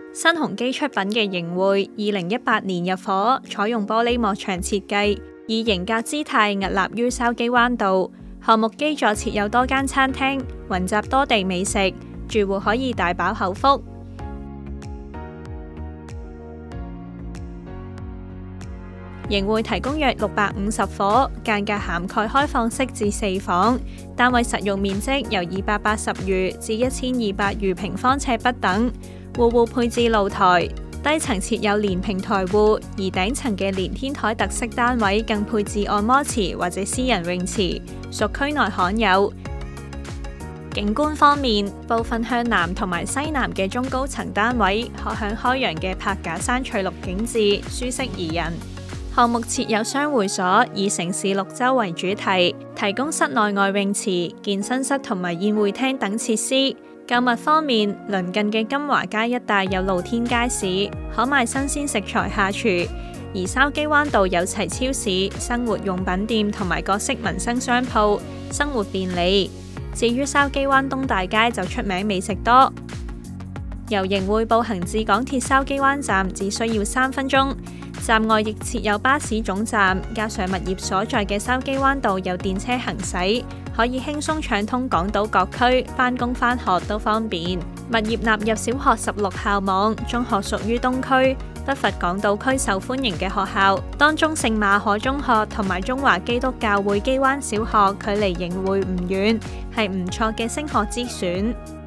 新鴻基出品嘅盈匯2018年入伙，採用玻璃幕牆設計，以型格姿態屹立於筲箕灣道。項目基座設有多間餐廳，雲集多地美食，住戶可以大飽口福。盈匯提供約650伙，間隔涵蓋開放式至4房，單位實用面積由280餘至1200餘平方尺不等。戶戶配置露台，低層設有連平台戶，而頂層嘅連天台特色單位更配置按摩池或者私人泳池，屬區內罕有。景觀方面，部分向南同埋西南嘅中高層單位可向開揚嘅柏架山翠綠景致，舒適宜人。項目設有雙會所，以城市綠洲為主題，提供室內外泳池、健身室同埋宴會廳等設施。購物方面，鄰近嘅金華街一帶有露天街市，可賣新鮮食材下廚；而筲箕灣道有齊超市、生活用品店同埋各式民生商鋪，生活便利。至於筲箕灣東大街就出名美食多。由盈匯步行至港鐵筲箕灣站只需要3分鐘，站外亦設有巴士總站，加上物業所在嘅筲箕灣道有電車行駛，可以輕鬆暢通港島各區，返工返學都方便。物業納入小學16校網，中學屬於東區，不乏港島區受歡迎嘅學校，當中聖馬可中學同埋中華基督教會基灣小學距離盈匯唔遠，係唔錯嘅升學之選。